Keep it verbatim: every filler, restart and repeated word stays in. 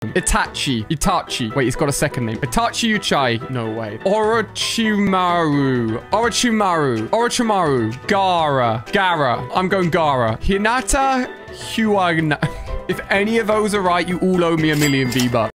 Itachi. Itachi. Wait, he's got a second name. Itachi Uchai. No way. Orochimaru. Orochimaru. Orochimaru. Gara. Gara. I'm going Gara. Hinata Huagna. If any of those are right, you all owe me a million V-Bucks.